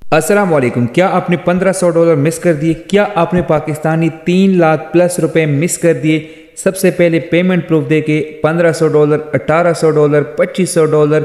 अस्सलाम वालेकुम। क्या आपने $1500 मिस कर दिए? क्या आपने पाकिस्तानी 3 लाख प्लस रुपए मिस कर दिए? सबसे पहले पेमेंट प्रूफ दे के $1500, $1800, $2500,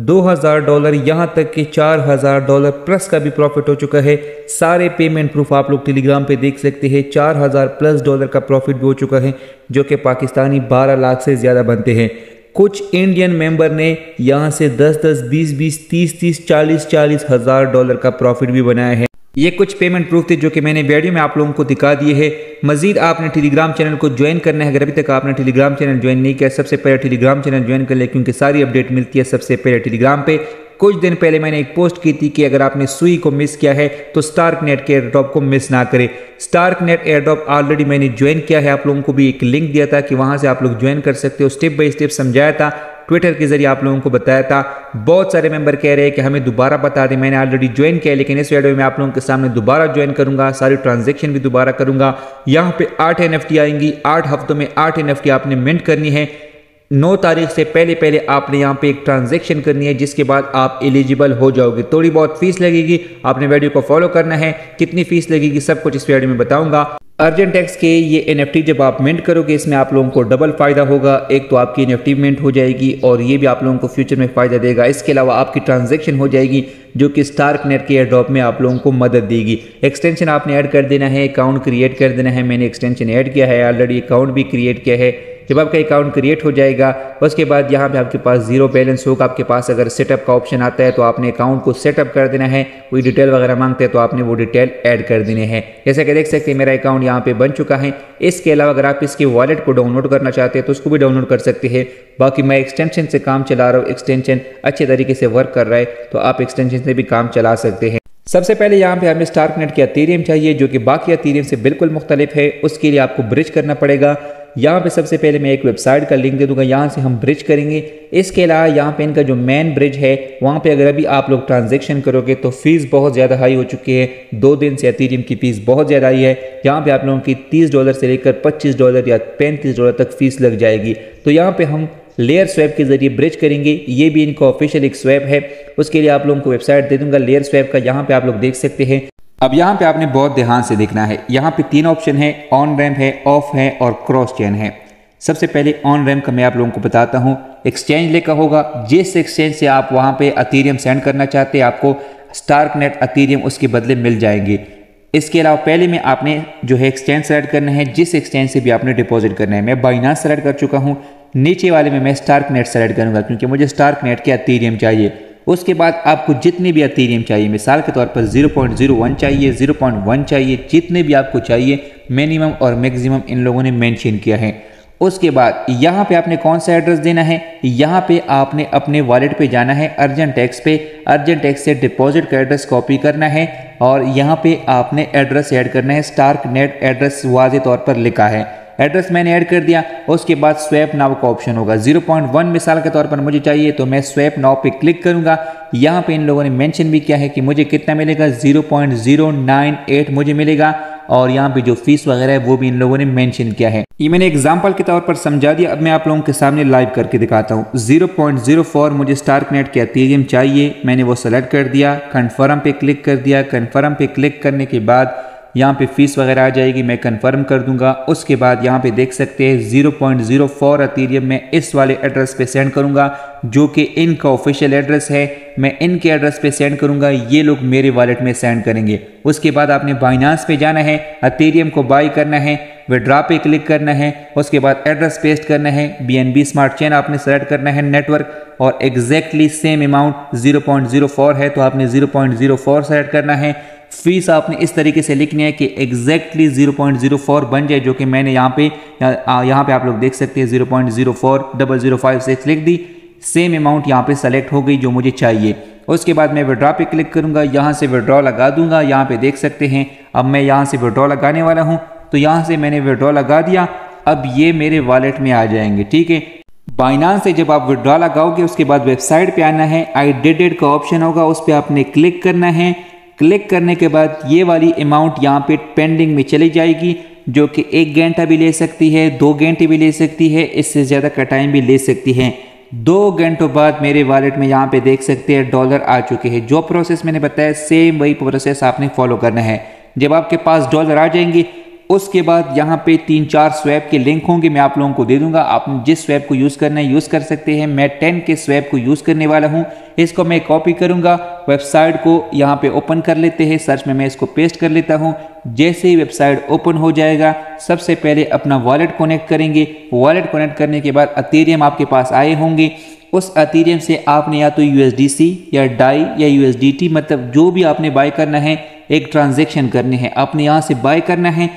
$2000, यहाँ तक कि $4000 प्लस का भी प्रॉफिट हो चुका है। सारे पेमेंट प्रूफ आप लोग टेलीग्राम पे देख सकते हैं। $4000 प्लस का प्रॉफिट भी हो चुका है, जो कि पाकिस्तानी 12 लाख से ज़्यादा बनते हैं। कुछ इंडियन मेंबर ने यहाँ से 10-10, 20-20, 30-30, $40-40 हज़ार का प्रॉफिट भी बनाया है। ये कुछ पेमेंट प्रूफ थे जो कि मैंने वीडियो में आप लोगों को दिखा दिए हैं। मजीद आपने टेलीग्राम चैनल को ज्वाइन करना है। अगर अभी तक आपने टेलीग्राम चैनल ज्वाइन नहीं किया, सबसे पहले टेलीग्राम चैनल ज्वाइन कर ले, क्योंकि सारी अपडेट मिलती है सबसे पहले टेलीग्राम पे। कुछ दिन पहले मैंने एक पोस्ट की थी कि अगर आपने सुई को मिस किया है तो स्टार्कनेट के एयरड्रॉप को मिस ना करें। स्टार्कनेट एयरड्रॉप ऑलरेडी मैंने ज्वाइन किया है, आप लोगों को भी एक लिंक दिया था कि वहां से आप लोग ज्वाइन कर सकते हो। स्टेप बाय स्टेप समझाया था, ट्विटर के जरिए आप लोगों को बताया था। बहुत सारे मेंबर कह रहे हैं कि हमें दोबारा बता दें। मैंने ऑलरेडी ज्वाइन किया है, लेकिन इस वीडियो में आप लोगों के सामने दोबारा ज्वाइन करूंगा, सारी ट्रांजैक्शन भी दोबारा करूंगा। यहाँ पे 8 NFT आएंगी, 8 हफ्तों में 8 NFT आपने मिंट करनी है। 9 तारीख से पहले आपने यहाँ पे एक ट्रांजैक्शन करनी है, जिसके बाद आप एलिजिबल हो जाओगे। थोड़ी बहुत फीस लगेगी, आपने वीडियो को फॉलो करना है। कितनी फीस लगेगी सब कुछ इस वीडियो में बताऊंगा। अर्जेंटेक्स के ये NFT जब आप मिंट करोगे, इसमें आप लोगों को डबल फायदा होगा। एक तो आपकी NFT मिंट हो जाएगी और ये भी आप लोगों को फ्यूचर में फायदा देगा। इसके अलावा आपकी ट्रांजैक्शन हो जाएगी, जो कि स्टार्कनेट के एयरड्रॉप में आप लोगों को मदद देगी। एक्सटेंशन आपने ऐड कर देना है, अकाउंट क्रिएट कर देना है। मैंने एक्सटेंशन ऐड किया है, ऑलरेडी अकाउंट भी क्रिएट किया है। जब आपका अकाउंट क्रिएट हो जाएगा, उसके बाद यहाँ पे आपके पास जीरो बैलेंस होगा। आपके पास अगर सेटअप का ऑप्शन आता है तो आपने अकाउंट को सेटअप कर देना है। कोई डिटेल वगैरह मांगते हैं तो आपने वो डिटेल ऐड कर देने हैं। जैसे कि देख सकते हैं मेरा अकाउंट यहाँ पे बन चुका है। इसके अलावा अगर आप इसके वॉलेट को डाउनलोड करना चाहते हैं तो उसको भी डाउनलोड कर सकते हैं। बाकी मैं एक्सटेंशन से काम चला रहा हूँ, एक्सटेंशन अच्छे तरीके से वर्क कर रहा है, तो आप एक्सटेंशन से भी काम चला सकते हैं। सबसे पहले यहाँ पे हमें स्टार्कनेट की एथेरियम चाहिए, जो कि बाकी एथेरियम से बिल्कुल मुख्तलिफ है। उसके लिए आपको ब्रिज करना पड़ेगा। यहाँ पे सबसे पहले मैं एक वेबसाइट का लिंक दे दूंगा, यहाँ से हम ब्रिज करेंगे। इसके अलावा यहाँ पे इनका जो मेन ब्रिज है, वहाँ पे अगर अभी आप लोग ट्रांजैक्शन करोगे तो फीस बहुत ज़्यादा हाई हो चुकी है। 2 दिन से एथेरियम की फीस बहुत ज़्यादा आई है। यहाँ पे आप लोगों की $30 से लेकर $25 या $35 तक फीस लग जाएगी। तो यहाँ पे हम लेयर स्वैप के जरिए ब्रिज करेंगे। ये भी इनका ऑफिशियल एक स्वैप है। उसके लिए आप लोगों को वेबसाइट दे दूंगा लेयर स्वैप का, यहाँ पे आप लोग देख सकते हैं। अब यहाँ पे आपने बहुत ध्यान से देखना है। यहाँ पे 3 ऑप्शन है, ऑन रैम्प है, ऑफ है और क्रॉस चेन है। सबसे पहले ऑन रैम्प का मैं आप लोगों को बताता हूँ। एक्सचेंज लिखा होगा, जिस एक्सचेंज से आप वहाँ पे एथेरियम सेंड करना चाहते हैं, आपको स्टार्कनेट एथेरियम उसके बदले मिल जाएंगे। इसके अलावा पहले में आपने जो है एक्सचेंज सेलेक्ट करना है, जिस एक्सचेंज से भी आपने डिपॉजिट करना है। मैं बाइनांस सेलेक्ट कर चुका हूँ। नीचे वाले में मैं स्टार्कनेट सेलेक्ट करूँगा, क्योंकि मुझे स्टार्कनेट के एथेरियम चाहिए। उसके बाद आपको जितने भी एथेरियम चाहिए, मिसाल के तौर पर 0.01 चाहिए, 0.1 चाहिए, जितने भी आपको चाहिए, मिनिमम और मैक्सिमम इन लोगों ने मेंशन किया है। उसके बाद यहाँ पे आपने कौन सा एड्रेस देना है, यहाँ पे आपने अपने वॉलेट पे जाना है, अर्जेंटेक्स पे, अर्जेंटेक्स से डिपॉजिट का एड्रेस कॉपी करना है और यहाँ पे आपने एड्रेस ऐड करना है। स्टार्कनेट एड्रेस वाज़ेह तौर पर लिखा है, एड्रेस मैंने ऐड कर दिया। उसके बाद स्वैप नाउ का ऑप्शन होगा। 0.1 मिसाल के तौर पर मुझे चाहिए, तो मैं स्वैप नाउ पे क्लिक करूंगा। यहाँ पे इन लोगों ने मेंशन भी किया है कि मुझे कितना मिलेगा, 0.098 मुझे मिलेगा। और यहाँ पे जो फीस वगैरह है वो भी इन लोगों ने मेंशन किया है। ये मैंने एग्जांपल के तौर पर समझा दिया। अब मैं आप लोगों के सामने लाइव करके दिखाता हूँ। 0.04 मुझे स्टार्कनेट के एथेरियम चाहिए, मैंने वो सेलेक्ट कर दिया। कन्फर्म पे क्लिक कर दिया। कन्फर्म पे क्लिक करने के बाद यहाँ पे फीस वगैरह आ जाएगी, मैं कंफर्म कर दूंगा। उसके बाद यहाँ पे देख सकते हैं 0.04 एथेरियम मैं इस वाले एड्रेस पे सेंड करूंगा, जो कि इनका ऑफिशियल एड्रेस है। मैं इनके एड्रेस पे सेंड करूंगा, ये लोग मेरे वॉलेट में सेंड करेंगे। उसके बाद आपने बाइनांस पे जाना है, एथेरियम को बाई करना है, विड्रॉ पे क्लिक करना है। उसके बाद एड्रेस पेस्ट करना है, BNB स्मार्ट चेन आपने सेलेक्ट करना है, नेटवर्क, और एग्जैक्टली सेम अमाउंट 0.04 है तो आपने 0.04 सेलेक्ट करना है। फीस आपने इस तरीके से लिखनी है कि एग्जैक्टली 0.04 बन जाए, जो कि मैंने यहाँ पे आप लोग देख सकते हैं 0.040056 लिख दी। सेम अमाउंट यहाँ पे सेलेक्ट हो गई जो मुझे चाहिए। उसके बाद मैं विड्रॉ पे क्लिक करूँगा, यहाँ से विड्रॉ लगा दूंगा। यहाँ पे देख सकते हैं अब मैं यहाँ से विड्रॉ लगाने वाला हूँ, तो यहाँ से मैंने विड्रॉ लगा दिया। अब ये मेरे वॉलेट में आ जाएंगे, ठीक है। बाइनांस से जब आप विड्रॉ लगाओगे, उसके बाद वेबसाइट पे आना है, आई डिड इट का ऑप्शन होगा, उस पर आपने क्लिक करना है। क्लिक करने के बाद ये वाली अमाउंट यहाँ पे पेंडिंग में चली जाएगी, जो कि 1 घंटा भी ले सकती है, 2 घंटे भी ले सकती है, इससे ज़्यादा का टाइम भी ले सकती है। 2 घंटों बाद मेरे वॉलेट में यहाँ पे देख सकते हैं डॉलर आ चुके हैं। जो प्रोसेस मैंने बताया सेम वही प्रोसेस आपने फॉलो करना है। जब आपके पास डॉलर आ जाएंगे उसके बाद यहाँ पे 3-4 स्वैप के लिंक होंगे, मैं आप लोगों को दे दूंगा। आप जिस स्वैप को यूज़ करना है यूज़ कर सकते हैं। मैं 10 के स्वैप को यूज़ करने वाला हूँ। इसको मैं कॉपी करूंगा, वेबसाइट को यहाँ पे ओपन कर लेते हैं, सर्च में मैं इसको पेस्ट कर लेता हूँ। जैसे ही वेबसाइट ओपन हो जाएगा सबसे पहले अपना वॉलेट कनेक्ट करेंगे। वॉलेट कनेक्ट करने के बाद अथेरियम आपके पास आए होंगे। उस अथेरियम से आपने या तो USDC या डाई या USDT मतलब जो भी आपने बाय करना है एक ट्रांजैक्शन करने हैं। आपने यहाँ से बाय करना है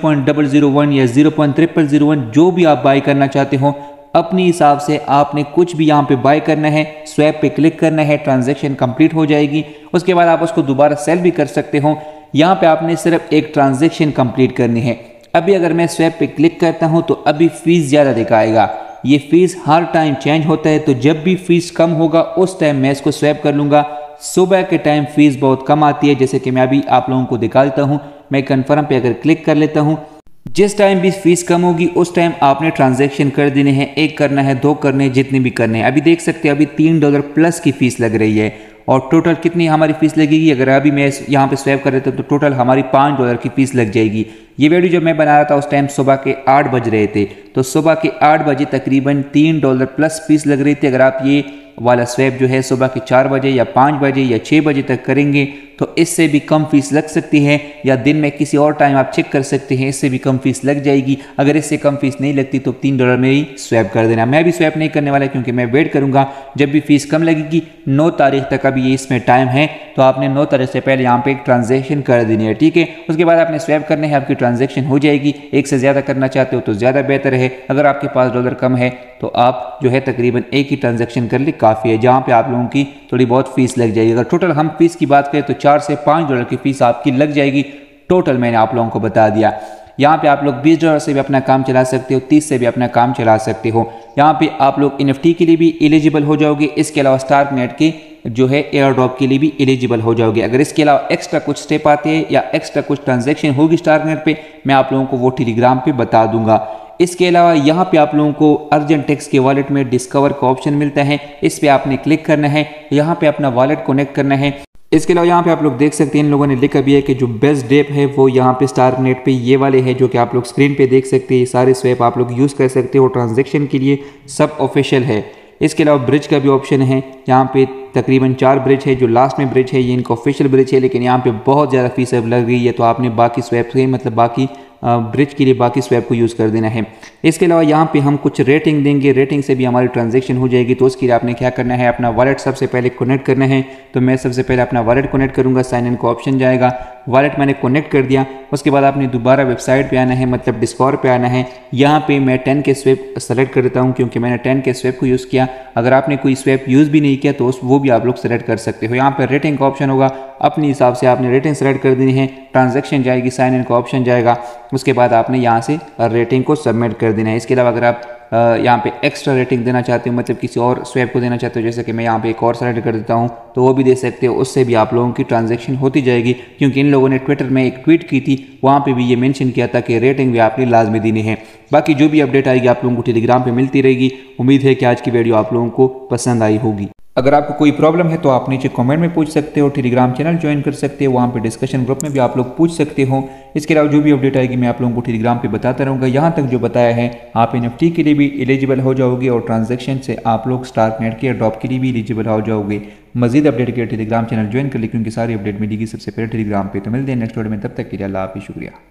0.001 या 0.0001 जो भी आप बाय करना चाहते हो अपने हिसाब से आपने कुछ भी यहाँ पे बाय करना है, स्वैप पे क्लिक करना है, ट्रांजैक्शन कंप्लीट हो जाएगी। उसके बाद आप उसको दोबारा सेल भी कर सकते हो। यहाँ पे आपने सिर्फ एक ट्रांजैक्शन कंप्लीट करनी है। अभी अगर मैं स्वैप पे क्लिक करता हूँ तो अभी फीस ज़्यादा दिखाएगा। ये फीस हर टाइम चेंज होता है, तो जब भी फीस कम होगा उस टाइम मैं इसको स्वैप कर लूँगा। सुबह के टाइम फीस बहुत कम आती है, जैसे कि मैं अभी आप लोगों को दिखाता हूँ। मैं कन्फर्म पे अगर क्लिक कर लेता हूँ, जिस टाइम भी फीस कम होगी उस टाइम आपने ट्रांजैक्शन कर देने हैं। 1 करना है, 2 करने हैं, जितने भी करने हैं। अभी देख सकते हैं अभी $3 प्लस की फीस लग रही है। और टोटल कितनी हमारी फीस लगेगी, अगर अभी मैं यहाँ पे स्वैप कर लेता हूँ तो टोटल हमारी $5 की फीस लग जाएगी। ये वीडियो जब मैं बना रहा था उस टाइम सुबह के 8 बज रहे थे, तो सुबह के 8 बजे तकरीबन $3 प्लस फीस लग रही थी। अगर आप ये वाला स्वैप जो है सुबह के 4 बजे या 5 बजे या 6 बजे तक करेंगे तो इससे भी कम फीस लग सकती है, या दिन में किसी और टाइम आप चेक कर सकते हैं, इससे भी कम फीस लग जाएगी। अगर इससे कम फीस नहीं लगती तो $3 में ही स्वैप कर देना। मैं भी स्वैप नहीं करने वाला क्योंकि मैं वेट करूंगा जब भी फीस कम लगेगी। 9 तारीख तक अभी ये इसमें टाइम है, तो आपने 9 तारीख से पहले यहाँ पे एक ट्रांजेक्शन कर देनी है, ठीक है। उसके बाद आपने स्वैप करने हैं, आपकी ट्रांजेक्शन हो जाएगी। एक से ज़्यादा करना चाहते हो तो ज़्यादा बेहतर है। अगर आपके पास डॉलर कम है तो आप जो है तकरीबन एक ही ट्रांजैक्शन कर ले काफ़ी है, जहाँ पे आप लोगों की थोड़ी बहुत फीस लग जाएगी। अगर टोटल हम फीस की बात करें तो $4 से $5 की फीस आपकी लग जाएगी। टोटल मैंने आप लोगों को बता दिया। यहाँ पे आप लोग $20 से भी अपना काम चला सकते हो, 30 से भी अपना काम चला सकते हो। यहाँ पे आप लोग NFT के लिए भी एलिजिबल हो जाओगे। इसके अलावा स्टारनेट के जो है एयर ड्रॉप के लिए भी एलिजिबल हो जाओगे। अगर इसके अलावा एक्स्ट्रा कुछ स्टेप आते हैं या एक्स्ट्रा कुछ ट्रांजैक्शन होगी स्टारनेट पे, मैं आप लोगों को वो टेलीग्राम पे बता दूंगा। इसके अलावा यहाँ पे आप लोगों को अर्जेंटेक्स के वॉलेट में डिस्कवर का ऑप्शन मिलता है, इस पे आपने क्लिक करना है। यहाँ पे अपना वॉलेट कनेक्ट करना है। इसके अलावा यहाँ पे आप लोग देख सकते हैं इन लोगों ने लिखा भी है कि जो बेस्ट डेप है वो यहाँ पे स्टारनेट पे ये वाले है, जो कि आप लोग स्क्रीन पे देख सकते हैं। ये सारे स्वैप आप लोग यूज़ कर सकते हो ट्रांजैक्शन के लिए, सब ऑफिशियल है। इसके अलावा ब्रिज का भी ऑप्शन है। यहाँ पे तकरीबन 4 ब्रिज है। जो लास्ट में ब्रिज है ये इनका ऑफिशियल ब्रिज है, लेकिन यहाँ पे बहुत ज़्यादा फीस अब लग रही है, तो आपने बाकी स्वैप से मतलब बाकी ब्रिज के लिए बाकी स्वैप को यूज़ कर देना है। इसके अलावा यहाँ पे हम कुछ रेटिंग देंगे, रेटिंग से भी हमारी ट्रांजैक्शन हो जाएगी। तो उसके लिए आपने क्या करना है, अपना वॉलेट सबसे पहले कनेक्ट करना है। तो मैं सबसे पहले अपना वॉलेट कनेक्ट करूँगा, साइन इन का ऑप्शन जाएगा। वॉलेट मैंने कनेक्ट कर दिया। उसके बाद आपने दोबारा वेबसाइट पे आना है, मतलब डिस्कॉर्ड पे आना है। यहाँ पे मैं 10 के स्वैप सेलेक्ट कर देता हूँ क्योंकि मैंने 10 के स्वैप को यूज़ किया। अगर आपने कोई स्वैप यूज़ भी नहीं किया तो वो भी आप लोग सेलेक्ट कर सकते हो। यहाँ पर रेटिंग का ऑप्शन होगा, अपने हिसाब से आपने रेटिंग सेलेक्ट कर देनी है। ट्रांजैक्शन जाएगी, साइन इन का ऑप्शन जाएगा। उसके बाद आपने यहाँ से रेटिंग को सबमिट कर देना है। इसके अलावा अगर आप यहाँ पे एक्स्ट्रा रेटिंग देना चाहते हो, मतलब किसी और स्वैप को देना चाहते हो, जैसे कि मैं यहाँ पे एक और सेलेक्ट कर देता हूँ, तो वो भी दे सकते हो। उससे भी आप लोगों की ट्रांजैक्शन होती जाएगी, क्योंकि इन लोगों ने ट्विटर में एक ट्वीट की थी, वहाँ पे भी ये मेंशन किया था कि रेटिंग भी आपने लाजमी देनी है। बाकी जो भी अपडेट आएगी आप लोगों को टेलीग्राम पे मिलती रहेगी। उम्मीद है कि आज की वीडियो आप लोगों को पसंद आई होगी। अगर आपको कोई प्रॉब्लम है तो आप नीचे कमेंट में पूछ सकते हो। टेलीग्राम चैनल ज्वाइन कर सकते हो, वहाँ पे डिस्कशन ग्रुप में भी आप लोग पूछ सकते हो। इसके अलावा जो भी अपडेट आएगी मैं आप लोगों को टेलीग्राम पे बताता रहूँगा। यहाँ तक जो बताया है, आप NFT के लिए भी एलिजिबल हो जाओगे और ट्रांजैक्शन से आप लोग स्टारनेट के ड्रॉप के लिए भी एलिजिबल हो जाओगे। मजीद अपडेट के टेलीग्राम चैनल ज्वाइन कर ले, क्योंकि सारी अपडेट मिलेगी सबसे पहले टेलीग्राम पे। तो मिलते हैं नेक्स्ट वीडियो में, तब तक के लिए अल्लाह हाफिज़, शुक्रिया।